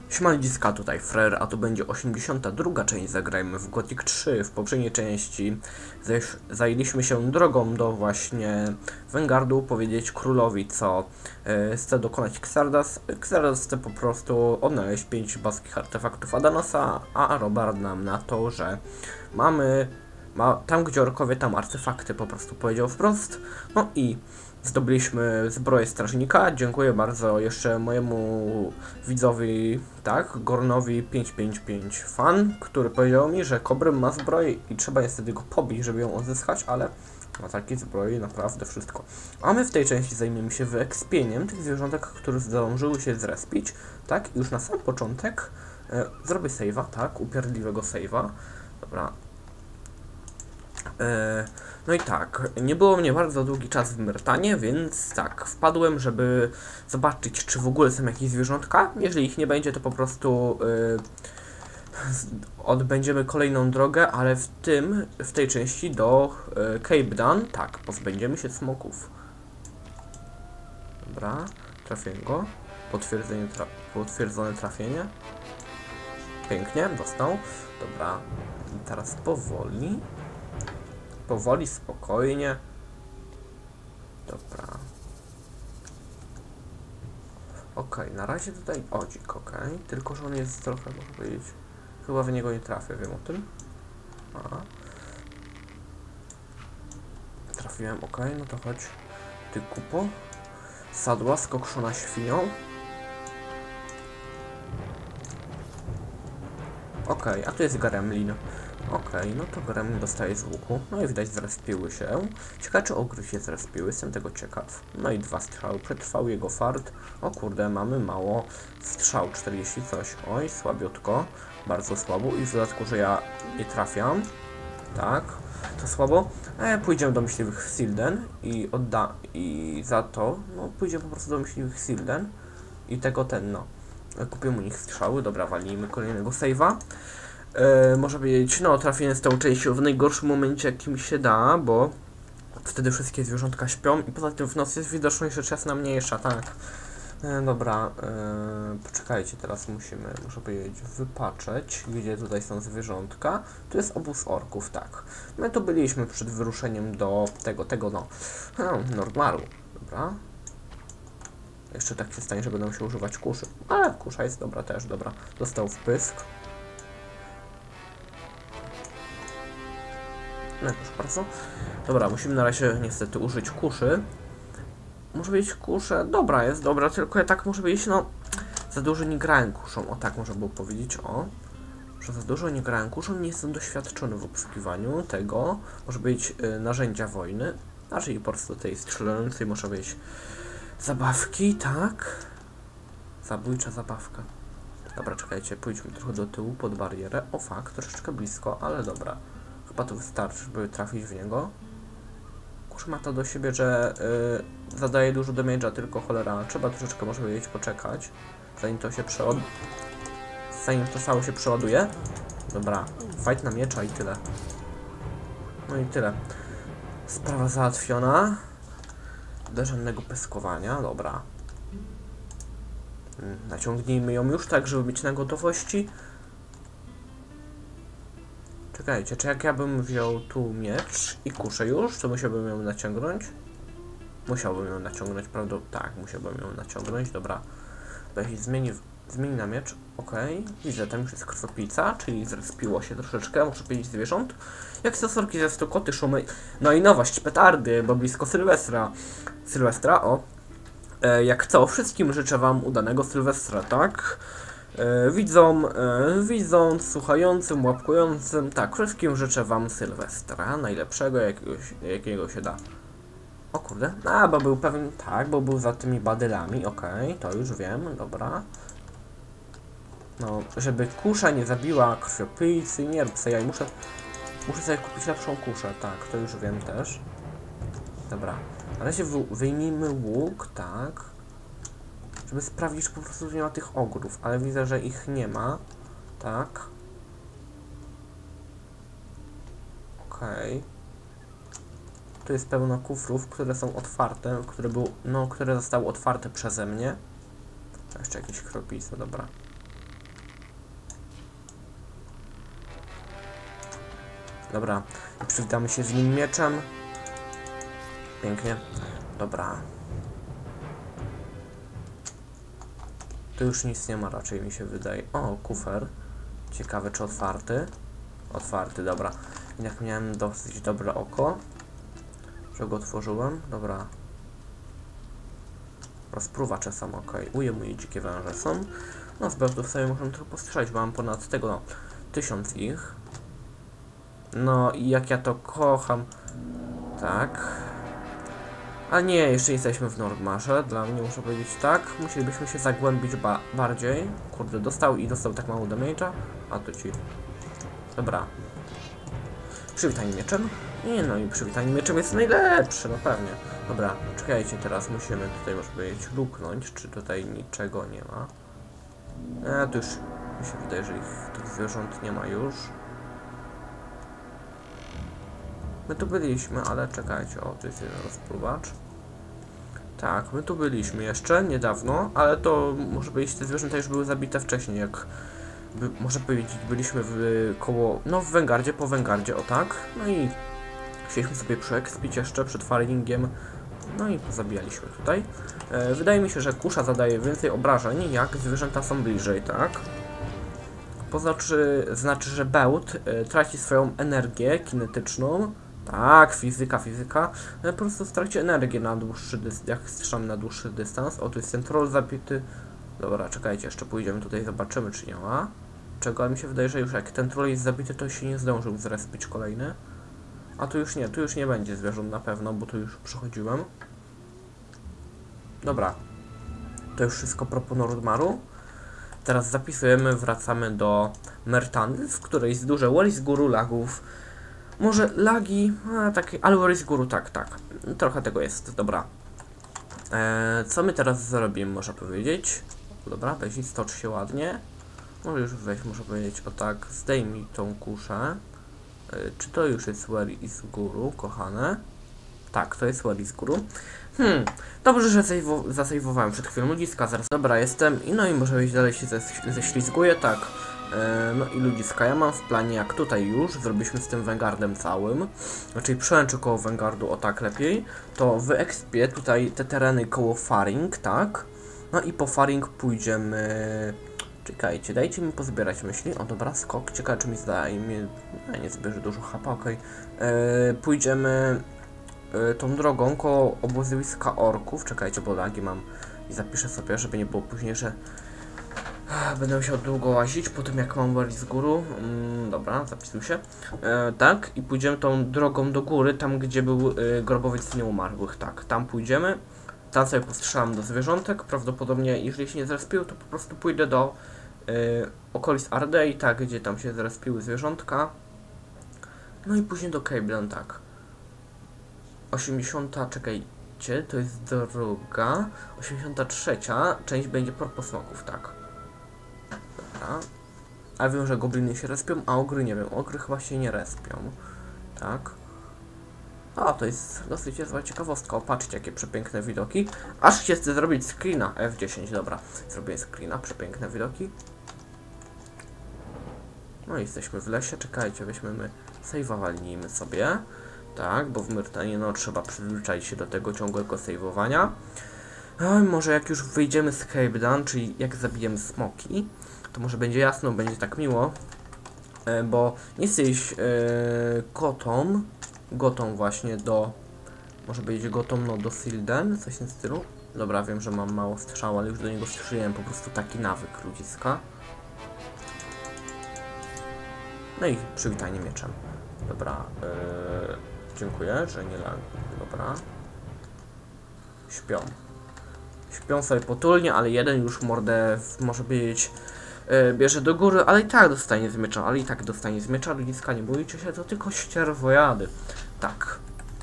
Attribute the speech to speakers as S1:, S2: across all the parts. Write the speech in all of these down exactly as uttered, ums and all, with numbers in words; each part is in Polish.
S1: Śmalidziska, tutaj Frer, a to będzie osiemdziesiąta druga część, zagrajmy w Gothic trzy. W poprzedniej części zajęliśmy się drogą do właśnie Wengardu, powiedzieć królowi, co e, chce dokonać Xardas. Xardas chce po prostu odnaleźć pięć boskich artefaktów Adanosa, a Robard nam na to, że mamy ma, tam gdzie orkowie, tam artefakty, po prostu powiedział wprost. No i zdobyliśmy zbroję strażnika. Dziękuję bardzo jeszcze mojemu widzowi, tak, Gornowi pięć pięć pięć fan, który powiedział mi, że Kobrym ma zbroję i trzeba niestety go pobić, żeby ją odzyskać, ale ma takiej zbroi naprawdę wszystko. A my w tej części zajmiemy się wyekspieniem tych zwierzątek, które zdążyły się zrespić, tak, już na sam początek e, zrobię save'a, tak, upierdliwego save'a. Dobra. E, No i tak, nie było mnie bardzo długi czas w Myrtanie, więc tak, wpadłem, żeby zobaczyć, czy w ogóle są jakieś zwierzątka. Jeżeli ich nie będzie, to po prostu yy, odbędziemy kolejną drogę, ale w tym, w tej części do yy, Cape Dan, tak, pozbędziemy się smoków. Dobra, trafię go. Potwierdzenie tra potwierdzone trafienie. Pięknie, dostał. Dobra, i teraz powoli. Powoli, spokojnie. Dobra. Okej, okay, na razie tutaj odzik, okej. Okay. Tylko, że on jest trochę, można powiedzieć, chyba w niego nie trafię, wiem o tym. A. Trafiłem, okej, okay, no to chodź. Ty kupo. Sadła skokszona świnią. Okej, okay, a tu jest gremlin. Okej, okay, no to gremlin dostaje z łuku. No i widać, zrespiły się. Ciekawe, czy ogry się zrespiły, jestem tego ciekaw. No i dwa strzały, przetrwał jego fart. O kurde, mamy mało strzał, czterdzieści coś. Oj, słabiutko, bardzo słabo. I w dodatku, że ja nie trafiam. Tak, to słabo. E, pójdziemy do myśliwych w Silden i odda... I za to, no pójdziemy po prostu do myśliwych w Silden. I tego ten, no. Kupię u nich strzały, dobra, walimy kolejnego save'a. Yy, może powiedzieć, no trafienie z tą częścią w najgorszym momencie, jakim się da, bo wtedy wszystkie zwierzątka śpią i poza tym w nocy jest widoczność rzecz jasna mniejsza, tak. Yy, dobra, yy, poczekajcie, teraz musimy, muszę powiedzieć, wypatrzeć, gdzie tutaj są zwierzątka. Tu jest obóz orków, tak. My tu byliśmy przed wyruszeniem do tego, tego, no, no Nordmaru, dobra. Jeszcze tak się stanie, że będą się używać kuszy, ale kusza jest dobra też, dobra. Dostał wpysk. No proszę bardzo. Dobra, musimy na razie niestety użyć kuszy. Może być kuszę, dobra jest, dobra, tylko ja tak muszę powiedzieć, no za dużo nie grałem kuszą, o tak można było powiedzieć, o. Że za dużo nie grałem kuszą, nie jestem doświadczony w obsługiwaniu tego, może być y, narzędzia wojny, znaczy po prostu tej strzelającej, może być zabawki, tak. Zabójcza zabawka. Dobra, czekajcie, pójdźmy trochę do tyłu pod barierę, o fakt, troszeczkę blisko, ale dobra. Chyba to wystarczy, żeby trafić w niego. Kurz ma to do siebie, że yy, zadaje dużo damage'a, tylko cholera. Trzeba troszeczkę, może powiedzieć, poczekać, zanim to się przeładuje. Zanim to cało się przeładuje. Dobra, fight na miecza i tyle. No i tyle. Sprawa załatwiona. Do żadnego peskowania, dobra. Naciągnijmy ją już tak, żeby być na gotowości. Czekajcie, czy jak ja bym wziął tu miecz i kuszę już, to musiałbym ją naciągnąć? Musiałbym ją naciągnąć, prawda? Tak, musiałbym ją naciągnąć, dobra. Weź zmieni, zmieni na miecz, okej. Okay. Widzę, tam już jest krwopica, czyli zrespiło się troszeczkę, muszę powiedzieć, zwierząt. Jak stosorki ze stokoty, szumy. No i nowość, petardy, bo blisko Sylwestra. Sylwestra, o. E, jak co, wszystkim życzę wam udanego Sylwestra, tak? E, widzom, e, widząc, słuchającym, łapkującym, tak, wszystkim życzę wam Sylwestra, najlepszego, jakiego, jakiego się da. O kurde, a, bo był pewien, tak, bo był za tymi badylami, okej, okay, to już wiem, dobra. No, żeby kusza nie zabiła krwiopijcy, nie rób sobie, ja muszę, muszę sobie kupić lepszą kuszę, tak, to już wiem też. Dobra, na razie wyjmijmy łuk, tak. Żeby sprawdzić, czy po prostu nie ma tych ogrów, ale widzę, że ich nie ma. Tak. Okej. Okay. Tu jest pełno kufrów, które są otwarte, które, był, no, które zostały otwarte przeze mnie. Jeszcze jakieś kropice, dobra. Dobra, przywitamy się z nim mieczem. Pięknie. Dobra. Tu już nic nie ma, raczej mi się wydaje. O, kufer. Ciekawe, czy otwarty? Otwarty, dobra. Jak miałem dosyć dobre oko, że go otworzyłem. Dobra. Rozpruwacze są ok. Uje moje dzikie węże są. No z bełtów sobie możemy trochę postrzelić, bo mam ponad tego, no, tysiąc ich. No i jak ja to kocham. Tak. A nie, jeszcze jesteśmy w Nordmarze. Dla mnie muszę powiedzieć tak. Musielibyśmy się zagłębić ba bardziej. Kurde, dostał i dostał tak mało damage'a. A tu ci. Dobra. Przywitanie mieczem. Nie no i przywitanie mieczem jest najlepsze, no pewnie. Dobra, czekajcie, teraz musimy tutaj, może powiedzieć, luknąć, czy tutaj niczego nie ma. A tu już mi się wydaje, że ich, tych zwierząt nie ma już. My tu byliśmy, ale czekajcie, o, tu jest jeden rozpruwacz. Tak, my tu byliśmy jeszcze niedawno, ale to może być, te zwierzęta już były zabite wcześniej, jak by, można powiedzieć, byliśmy w koło, no w Wengardzie, po Wengardzie, o tak. No i chcieliśmy sobie przeekspić jeszcze przed farmingiem, no i pozabijaliśmy tutaj. E, wydaje mi się, że kusza zadaje więcej obrażeń, jak zwierzęta są bliżej, tak? Poza czy znaczy, że bełt e, traci swoją energię kinetyczną. Tak, fizyka, fizyka. E, po prostu straci energię na dłuższy dystans, jak strzelamy na dłuższy dystans. O, tu jest ten troll zabity. Dobra, czekajcie, jeszcze pójdziemy tutaj, zobaczymy, czy nie ma czego, ale mi się wydaje, że już jak ten troll jest zabity, to się nie zdążył zrespić kolejny. A tu już nie, tu już nie będzie zwierząt na pewno, bo tu już przechodziłem. Dobra. To już wszystko propos Nordmaru. Teraz zapisujemy, wracamy do Mertandy, w której jest duże Walisguru lagów. Może lagi, a takie, ale Walisguru tak, tak. Trochę tego jest, dobra. Eee, co my teraz zrobimy, można powiedzieć? Dobra, weź i stocz się ładnie. Może już weź, można powiedzieć, o tak, zdejmij tą kuszę. Eee, czy to już jest Walisguru, kochane? Tak, to jest Walisguru. Hmm, dobrze, że zasejwowałem przed chwilą ludziska, zaraz. Dobra, jestem i no i może być dalej się ześlizguję, tak. E, no i ludziska, ja mam w planie, jak tutaj już zrobiliśmy z tym Wengardem całym, znaczy przełęczy koło Wengardu, o tak lepiej, to w ekspie tutaj te tereny koło Faring, tak. No i po Faring pójdziemy... Czekajcie, dajcie mi pozbierać myśli. O dobra, skok, ciekawe czy mi zdaje mi... No, nie zbierze dużo chapa, okej. Okay. E, pójdziemy... tą drogą koło obozowiska orków. Czekajcie, bo lagi mam i zapiszę sobie, żeby nie było później, że będę musiał długo łazić po tym, jak mam Walisguru. Mm, dobra, zapisuj się. E, tak, i pójdziemy tą drogą do góry, tam gdzie był y, grobowiec nieumarłych. Tak, tam pójdziemy. Tam sobie postrzelam do zwierzątek. Prawdopodobnie, jeżeli się nie zrespiły, to po prostu pójdę do y, okolic Ardei, tak, gdzie tam się zrespiły zwierzątka. No i później do Cablan, tak. osiemdziesiąta, czekajcie, to jest druga, osiemdziesiąta trzecia część będzie propos smoków, tak. Dobra. A wiem, że gobliny się respią, a ogry nie wiem, ogry chyba się nie respią, tak. A, to jest dosyć niezła ciekawostka, o, patrzcie jakie przepiękne widoki. Aż się chcę zrobić screena, F dziesięć, dobra, zrobię screena, przepiękne widoki. No i jesteśmy w lesie, czekajcie, weźmiemy, save'owalnijmy sobie. Tak, bo w Myrtanie no trzeba przyzwyczaić się do tego ciągłego save'owania. No, może jak już wyjdziemy z Cavedan, czyli jak zabijemy smoki, to może będzie jasno, będzie tak miło, e, bo nie chcę iść e, gotą, gotą właśnie do, może będzie gotą no do Silden, coś w tym stylu. Dobra, wiem, że mam mało strzał, ale już do niego strzeliłem, po prostu taki nawyk ludziska. No i przywitanie mieczem. Dobra, yy, dziękuję, że nie lag. Dobra. Śpią. Śpią sobie potulnie, ale jeden już mordę, może powiedzieć, yy, bierze do góry, ale i tak dostanie z miecza, ale i tak dostanie z miecza. Ludziska, nie bójcie się, to tylko ścierwojady. Tak.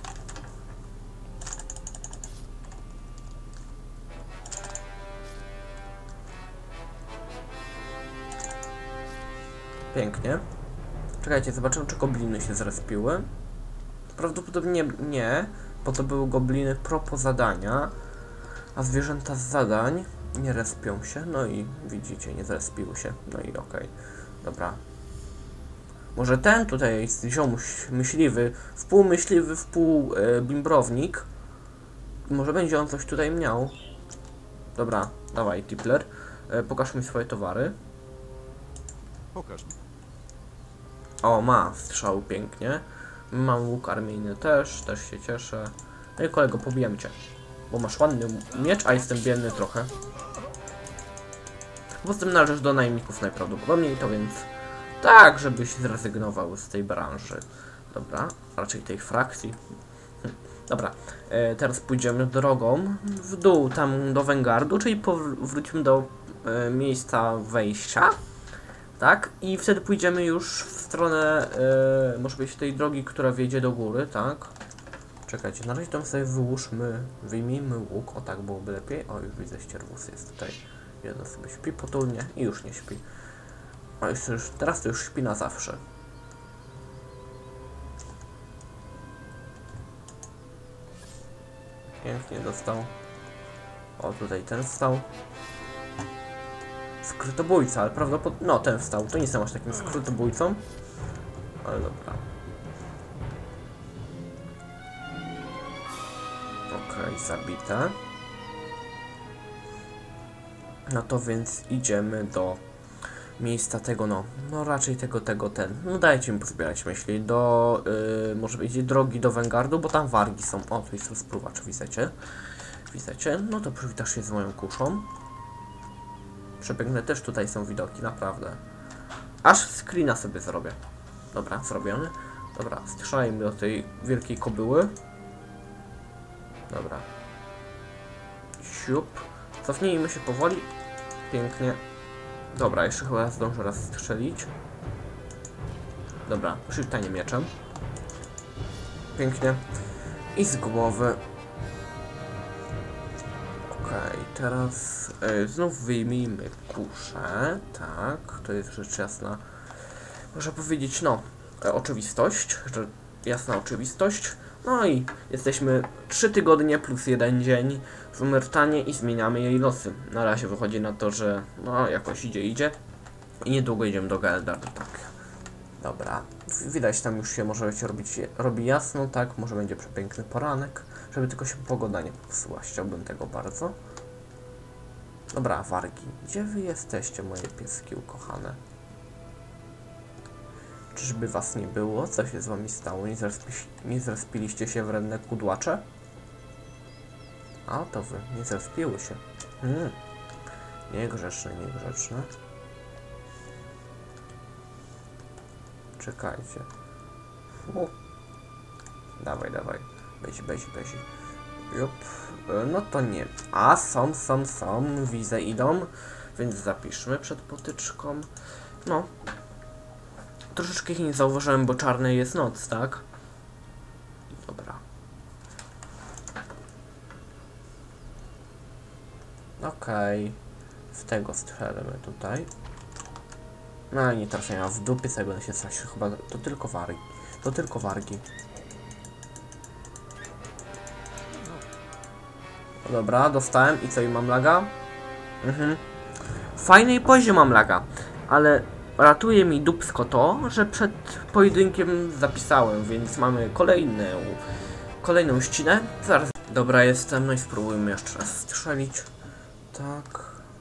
S1: Pięknie. Czekajcie, zobaczymy, czy gobliny się zrespiły. Prawdopodobnie nie, bo to były gobliny propos zadania, a zwierzęta z zadań nie respią się. No i widzicie, nie zrespiły się. No i okej, okay. Dobra. Może ten tutaj jest ziomuś myśliwy, wpół myśliwy, wpół e, bimbrownik. Może będzie on coś tutaj miał. Dobra, dawaj, Tipler. E, pokaż mi swoje towary.
S2: Pokaż mi.
S1: O, ma strzał, pięknie. Mam łuk armijny też, też się cieszę. No i kolego, pobijemy cię. Bo masz ładny miecz, a jestem biedny trochę. Poza tym należysz do najemników najprawdopodobniej, to więc tak, żebyś zrezygnował z tej branży. Dobra, raczej tej frakcji. Hm. Dobra, e, teraz pójdziemy drogą w dół, tam do Vanguardu, czyli powrócimy do e, miejsca wejścia. Tak, i wtedy pójdziemy już w stronę, e, może być tej drogi, która wiedzie do góry, tak? Czekajcie, na razie tam sobie wyłóżmy, wyjmijmy łuk, o tak byłoby lepiej. O, już widzę, ścierwus jest tutaj. Jedno sobie śpi potulnie i już nie śpi. O, już, już, teraz to już śpi na zawsze. Pięknie dostał. O, tutaj ten wstał. Skrótobójca, ale prawdopodobnie... No, ten wstał. To nie jestem aż takim skrótobójcą. Ale dobra. Okej, okay, zabite. No to więc idziemy do miejsca tego, no, no raczej tego, tego, ten. No dajcie mi pozbierać myśli. Do, yy, może być drogi do Vanguardu, bo tam wargi są. O, tu jest rozpruwacz, widzicie? Widzicie? No to przywitasz się z moją kuszą. Przepiękne też tutaj są widoki, naprawdę. Aż screena sobie zrobię. Dobra, zrobiony. Dobra, strzelajmy do tej wielkiej kobyły. Dobra. Siup. Cofnijmy się powoli. Pięknie. Dobra, jeszcze chyba zdążę raz strzelić. Dobra, przytanie mieczem. Pięknie. I z głowy. Okej, okay, teraz y, znów wyjmijmy kuszę. Tak, to jest rzecz jasna. Można powiedzieć, no, e, oczywistość. Że jasna oczywistość. No i jesteśmy trzy tygodnie plus jeden dzień w Myrtanie i zmieniamy jej losy. Na razie wychodzi na to, że no jakoś idzie, idzie. I niedługo idziemy do Geldar, tak. Dobra, widać tam już się może być robić, robi jasno, tak, może będzie przepiękny poranek, żeby tylko się pogoda nie popsuła, chciałbym tego bardzo. Dobra, wargi, gdzie wy jesteście, moje pieski ukochane? Czyżby was nie było? Co się z wami stało? Nie, zrespi nie zrespiliście się wredne kudłacze? A, to wy, nie zrespiły się. Hmm. Niegrzeczne, niegrzeczne. Czekajcie. U. Dawaj, dawaj. Bezi, bezi, bezi. Jup. No to nie. A, są, są, są. Widzę, idą. Więc zapiszmy przed potyczką. No. Troszeczkę ich nie zauważyłem, bo czarny jest noc, tak? Dobra. Okej. Okay. W tego strzelimy tutaj. No i nie trafienia w dupie sobie będę się coś, chyba to tylko wargi. To tylko wargi. No dobra, dostałem i co, i mam laga? Mhm. Fajny i poziom mam laga, ale ratuje mi dupsko to, że przed pojedynkiem zapisałem, więc mamy kolejną, kolejną ścinę. Zaraz. Dobra, jestem, no i spróbujmy jeszcze raz strzelić. Tak.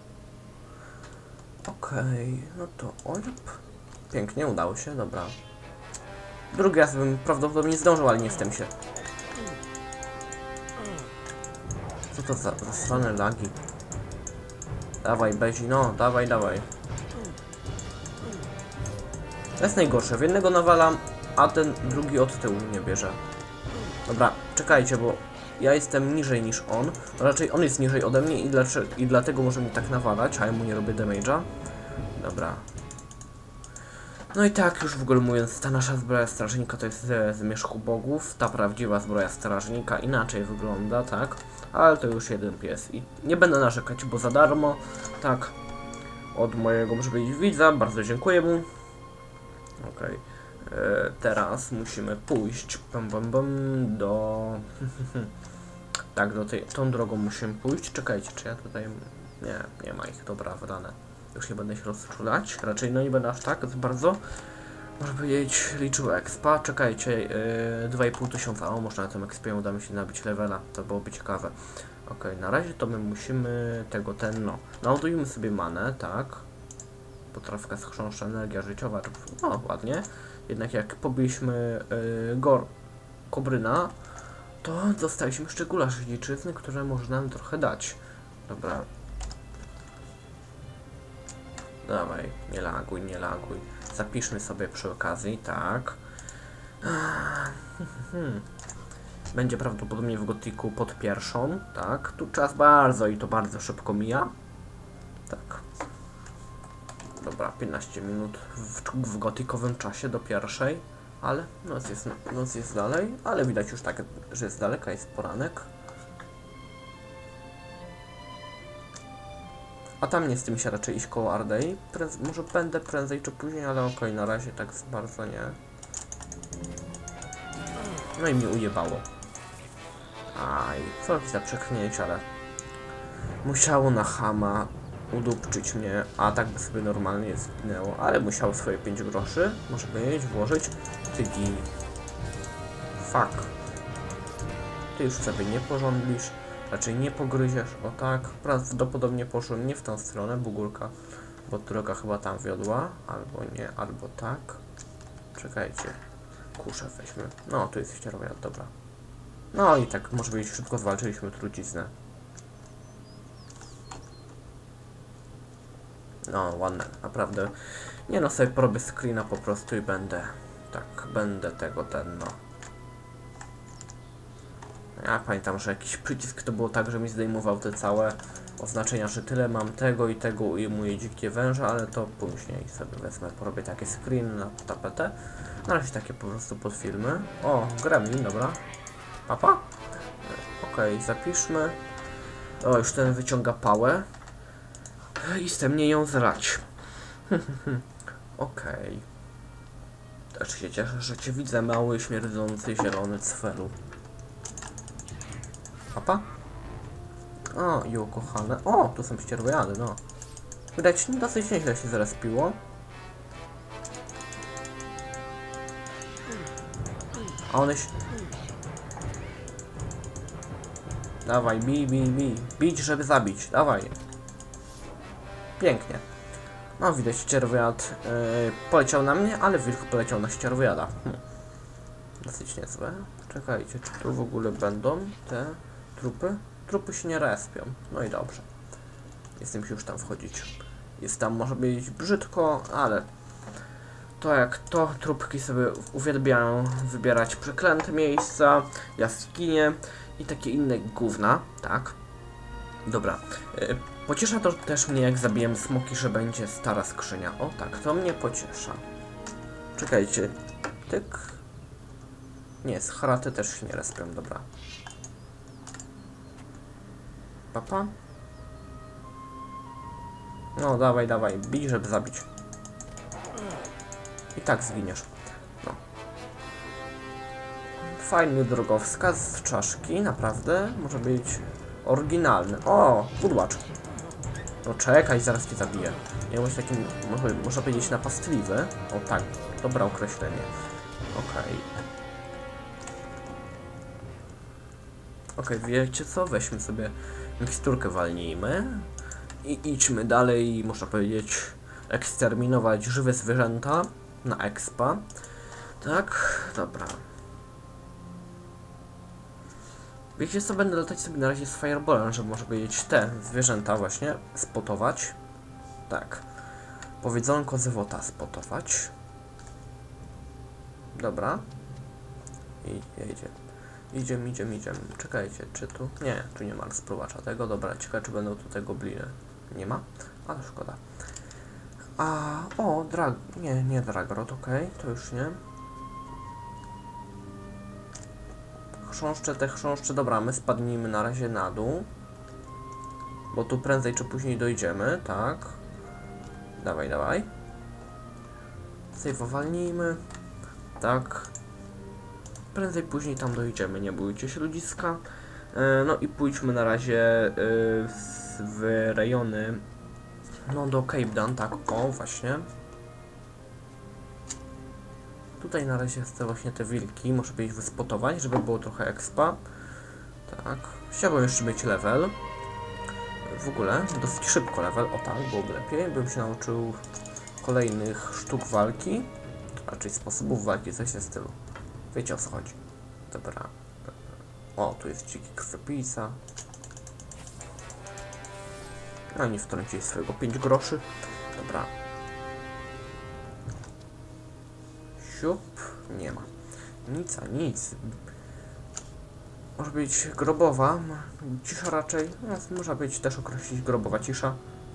S1: Okej, okay, no to ojp. Pięknie, udało się, dobra. Drugi raz bym prawdopodobnie zdążył, ale nie jestem się. Co to za zasrane lagi? Dawaj, Bezi, no, dawaj, dawaj. To jest najgorsze, w jednego nawalam, a ten drugi od tyłu nie bierze. Dobra, czekajcie, bo ja jestem niżej niż on. Raczej on jest niżej ode mnie i, dlaczego, i dlatego może mi tak nawalać, a ja mu nie robię damage'a. Dobra. No i tak, już w ogóle mówiąc, ta nasza zbroja strażnika to jest ze zmierzchu bogów. Ta prawdziwa zbroja strażnika inaczej wygląda, tak? Ale to już jeden pies i nie będę narzekać, bo za darmo, tak? Od mojego, może być, widza, bardzo dziękuję mu. Okej. Okay. Teraz musimy pójść bum, bum, bum, do... tak, do tej, tą drogą musimy pójść. Czekajcie, czy ja tutaj... Nie, nie ma ich, dobra, wydane. Już nie będę się rozczulać, raczej no nie będę aż tak bardzo. Można powiedzieć, liczył expa. Czekajcie, yy, dwa i pół tysiąca. O, może na tym expie uda mi się nabić levela. To byłoby ciekawe. Ok, na razie to my musimy tego, ten, no. Naładujmy sobie manę, tak. Potrawka chrząszcza, energia życiowa. No, ładnie. Jednak jak pobiliśmy yy, Gor Kobryna, to dostaliśmy jeszcze gulasz dziczyzny, które może nam trochę dać. Dobra. Dawaj, nie laguj, nie laguj. Zapiszmy sobie przy okazji, tak. Będzie prawdopodobnie w gotiku pod pierwszą, tak. Tu czas bardzo i to bardzo szybko mija. Tak. Dobra, piętnaście minut w, w gotikowym czasie do pierwszej. Ale noc jest, noc jest dalej, ale widać już tak, że jest daleka, jest poranek. A tam nie z tym się raczej iść koło Ardei. Prędz, może będę prędzej czy później, ale okej, okay, na razie tak bardzo nie. No i mnie ujebało. Aj, co za przeknięcie, ale musiało na chama udupczyć mnie, a tak by sobie normalnie zginęło, ale musiało swoje pięć groszy, może powiedzieć, włożyć. Ty gin. Fuck. Ty już sobie nie porządlisz, raczej nie pogryziesz, o tak. Prawdopodobnie poszłem nie w tą stronę, bugulka, bo droga chyba tam wiodła, albo nie, albo tak. Czekajcie, kuszę weźmy. No, tu jest ścierowiat, dobra. No i tak, może być szybko zwalczyliśmy truciznę. No, ładne, naprawdę. Nie no, sobie porobię screena po prostu i będę, tak, będę tego, ten, no. Ja pamiętam, że jakiś przycisk to było tak, że mi zdejmował te całe oznaczenia, że tyle mam tego i tego ujmuję dzikie węże, ale to później sobie wezmę, porobię takie screen na tapetę. Na razie takie po prostu pod filmy. O, gremlin, dobra. Papa? Okej, okay, zapiszmy. O, już ten wyciąga pałę. I chce mnie ją zrać. Okej. Okay. Też się cieszę, że cię widzę, mały, śmierdzący, zielony cfelu. Papa? O, i ukochane. O, tu są ścierwojady, no. Widać, dosyć nieźle się zrespiło. A one się... Dawaj, bij, bij, bij. Bić, żeby zabić. Dawaj. Pięknie. No, widać, ścierwojad yy, poleciał na mnie, ale wilk poleciał na ścierwojada. Hm. Dosyć niezłe. Czekajcie, czy tu w ogóle będą te trupy? Trupy się nie respią. No i dobrze. Jestem się już tam wchodzić. Jest tam, może być brzydko, ale to jak to, trupki sobie uwielbiają wybierać przeklęte miejsca, jaskinie i takie inne gówna, tak? Dobra. Yy, pociesza to też mnie, jak zabiję smoki, że będzie stara skrzynia. O tak, to mnie pociesza. Czekajcie. Tyk. Nie, z haraty też się nie respią, dobra. Papa? No, dawaj, dawaj, bij, żeby zabić. I tak zginiesz. No. Fajny drogowskaz z czaszki, naprawdę. Może być oryginalny. O, pudłacz. No czekaj, zaraz cię zabiję. Ja bądź takim, może, można powiedzieć, napastliwy. O tak, dobre określenie. Okej. Okay. Okej, okay, wiecie co? Weźmy sobie miksturkę, walnijmy. I idźmy dalej, można powiedzieć, eksterminować żywe zwierzęta na expa. Tak, dobra. Wiecie co, będę latać sobie na razie z fireballem, żeby można powiedzieć te zwierzęta właśnie spotować. Tak. Powiedzonko zewota spotować. Dobra. I jedzie. Idziemy, idziemy, idziemy. Czekajcie, czy tu? Nie, tu nie ma rozpruwacza tego. Dobra, ciekawe, czy będą tutaj gobliny. Nie ma? Ale szkoda. A, o, drag... Nie, nie dragrot, okej, okay, to już nie. Chrząszcze, te chrząszcze, dobra, my spadnijmy na razie na dół. Bo tu prędzej czy później dojdziemy, tak. Dawaj, dawaj. Sejwowalnijmy. Tak. Prędzej później tam dojdziemy, nie bójcie się, ludziska. E, no i pójdźmy na razie e, w rejony, no do Cape Dan, tak, o, właśnie. Tutaj na razie chcę właśnie te wilki, muszę by ich wyspotować, żeby było trochę expa. Tak, chciałbym jeszcze mieć level. W ogóle, dosyć szybko level, o tak, byłoby lepiej, bym się nauczył kolejnych sztuk walki, raczej sposobów walki, coś w tym stylu. Wiecie, o co chodzi. Dobra. O, tu jest dziki krwiopijca. No nie wtrącili swojego pięć groszy. Dobra. Siup. Nie ma. Nic, a nic. Może być grobowa. Cisza raczej. No, może być też określić grobowa cisza.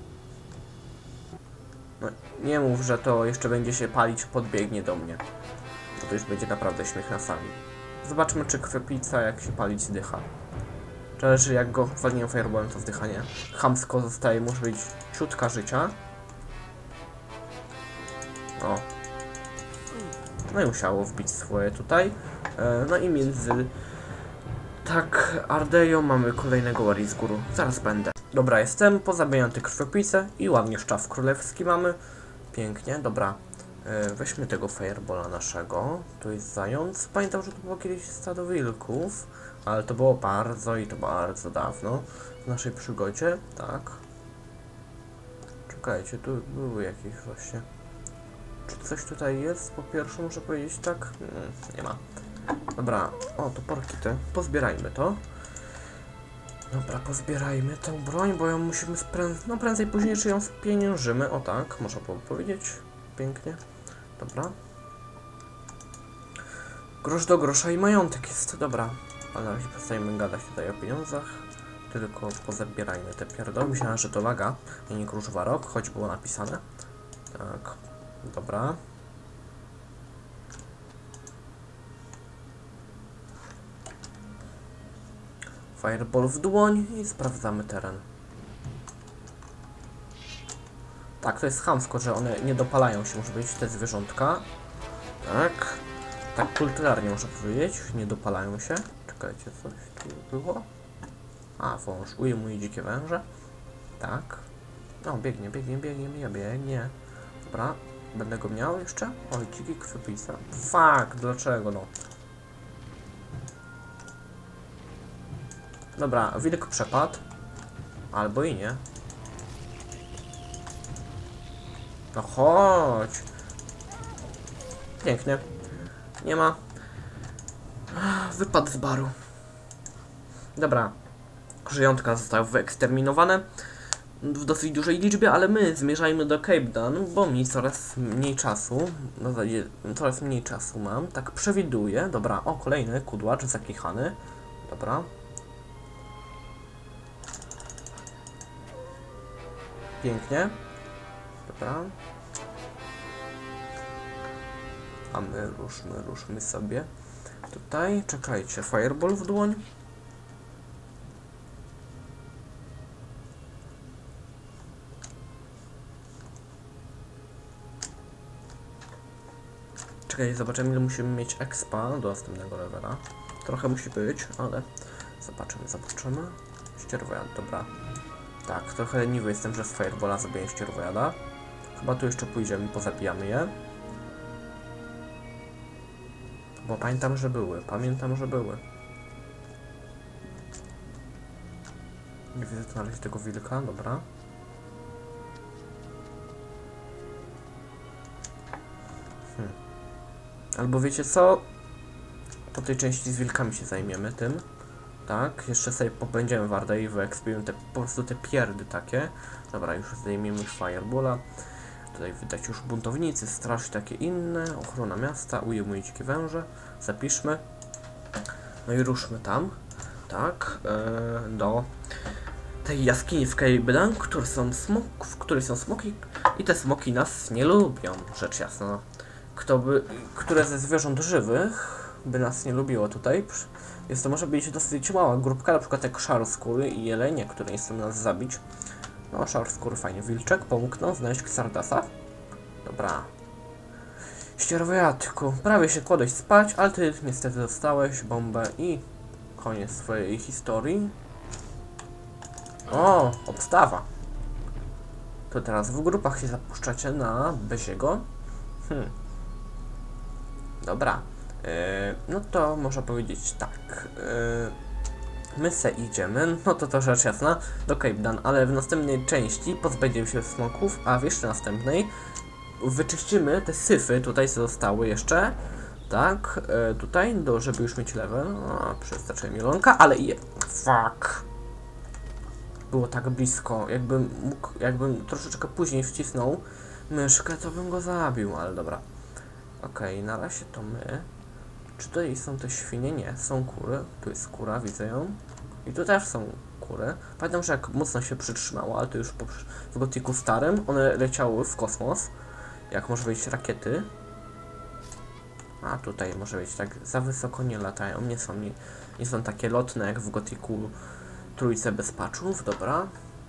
S1: No, nie mów, że to jeszcze będzie się palić, podbiegnie do mnie. No to już będzie naprawdę śmiech na sali. Zobaczmy, czy krwiopijca jak się palić zdycha. Czy jak go walniłem fireballem, to zdychanie. Chamsko zostaje, może być ciutka życia. O. No i musiało wbić swoje tutaj. E, no i między... Tak, Ardeją mamy kolejnego Warizguru. Zaraz będę. Dobra, jestem. Pozabijam te krwiopijce i ładnie szczaw królewski mamy. Pięknie, dobra. E, weźmy tego fireballa naszego. Tu jest zając. Pamiętam, że to było kiedyś stado wilków. Ale to było bardzo i to bardzo dawno w naszej przygodzie, tak. Czekajcie, tu były jakieś właśnie... Czy coś tutaj jest? Po pierwsze muszę powiedzieć tak? Hmm, nie ma. Dobra, o, toporki te. Pozbierajmy to. Dobra, pozbierajmy tą broń, bo ją musimy sprę... No prędzej później, czy ją spieniężymy. O tak, można było powiedzieć. Pięknie. Dobra. Grosz do grosza i majątek jest, dobra. Ale na razie przestajemy gadać tutaj o pieniądzach. Tylko pozabierajmy te pierdoły. Myślałem, że to laga, a nie kruszwarok, choć było napisane. Tak, dobra. Fireball w dłoń i sprawdzamy teren. Tak, to jest chamsko, że one nie dopalają się, może być te zwierzątka. Tak. Tak kulturalnie można powiedzieć, nie dopalają się. Czekajcie, coś tu było? A, wąż, ujmuje dzikie węże. Tak. No, biegnie, biegnie, biegnie, biegnie, biegnie. Dobra, będę go miał jeszcze? Oj, dziki krwiopijca. Fuck, dlaczego no? Dobra, wilk przepadł. Albo i nie. No chodź. Pięknie. Nie ma. Wypadł z baru. Dobra. Żyjątka zostały wyeksterminowane w dosyć dużej liczbie, ale my zmierzajmy do Cape Dan, bo mi coraz mniej czasu, w zasadzie coraz mniej czasu mam, tak przewiduję. Dobra, o, kolejny kudłacz zakichany. Dobra. Pięknie. Dobra. A my ruszmy, ruszmy sobie. Tutaj, czekajcie, fireball w dłoń. Czekaj, zobaczymy, ile musimy mieć expa do następnego levela. Trochę musi być, ale zobaczymy, zobaczymy. Ścierwojad, dobra. Tak, trochę leniwy jestem, że z fireballa zabiję ścierwojada. Chyba tu jeszcze pójdziemy, pozabijamy je. Bo pamiętam, że były, pamiętam, że były. Nie widzę tu na razie tego wilka, dobra. Hmm. Albo wiecie co? Po tej części z wilkami się zajmiemy tym. Tak, jeszcze sobie pobędziemy w Ardei, wyekspirujemy te, po prostu te pierdy takie. Dobra, już zdejmiemy fireballa. Tutaj widać już buntownicy, straż i takie inne. Ochrona miasta, ujmuje dzikie węże. Zapiszmy. No i ruszmy tam. Tak, e, do tej jaskini w Cape Dan, które są smok, w której są smoki. I te smoki nas nie lubią, rzecz jasna. Kto by, które ze zwierząt żywych by nas nie lubiło tutaj. Jest to może być dosyć mała grupka, na przykład jak szarskóry i jelenie, które nie chcą nas zabić. No, szarskóry fajnie. Wilczek pomógł nam znaleźć Xardasa. Dobra. Ścierwojatku, prawie się kładłeś spać, ale ty niestety dostałeś bombę i koniec swojej historii. O, obstawa. To teraz w grupach się zapuszczacie na Beziego. Hmm. Dobra. Yy, no to można powiedzieć tak. Yy, my se idziemy, no to to rzecz jasna, do Cape Dan, ale w następnej części pozbędziemy się smoków, a w jeszcze następnej wyczyścimy te syfy, tutaj co zostały jeszcze. Tak, yy, tutaj, do, żeby już mieć level. A, przestaczyłem mielonka, ale i... Fuck. Było tak blisko, jakbym mógł, jakbym troszeczkę później wcisnął myszkę, to bym go zabił, ale dobra. Okej, okay, na razie to my. Czy tutaj są te świnie? Nie, są kury. Tu jest kura, widzę ją. I tu też są kury. Pamiętam, że jak mocno się przytrzymało, ale to już po, w gotiku starym, one leciały w kosmos. Jak może być rakiety. A tutaj może być tak, za wysoko nie latają, nie są, nie, nie są takie lotne jak w gotiku trójce bez patchów, dobra.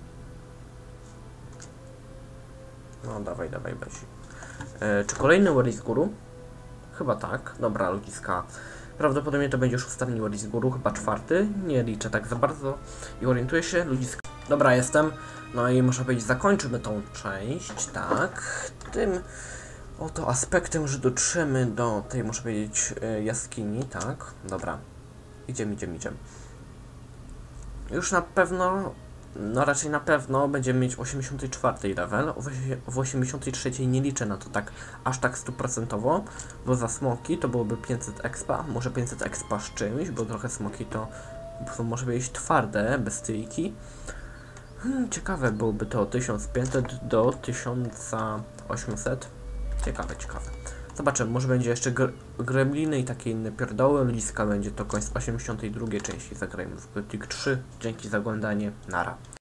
S1: No dawaj, dawaj, Bezi. E, czy kolejny Where is Guru? Chyba tak. Dobra, ludziska. Prawdopodobnie to będzie szósty Where is Guru, chyba czwarty. Nie liczę tak za bardzo i orientuję się, ludziska. Dobra, jestem. No i muszę powiedzieć, zakończymy tą część, tak. Tym oto aspektem, że dotrzemy do tej, muszę powiedzieć, jaskini, tak. Dobra. Idziemy, idziemy, idziemy. Już na pewno, no raczej na pewno będziemy mieć osiemdziesiąty czwarty level, w osiemdziesiątym trzecim nie liczę na to tak, aż tak stuprocentowo, bo za smoki to byłoby pięćset expa, może pięćset expa z czymś, bo trochę smoki to, to może być twarde, bestyjki. Hmm, ciekawe byłoby to tysiąc pięćset do tysiąc osiemset, ciekawe, ciekawe. Zobaczymy, może będzie jeszcze gr gremliny i takie inne pierdoły. Ludziska będzie to koniec osiemdziesiątej drugiej części. Zagrajmy w Gothic trzy. Dzięki za oglądanie. Nara.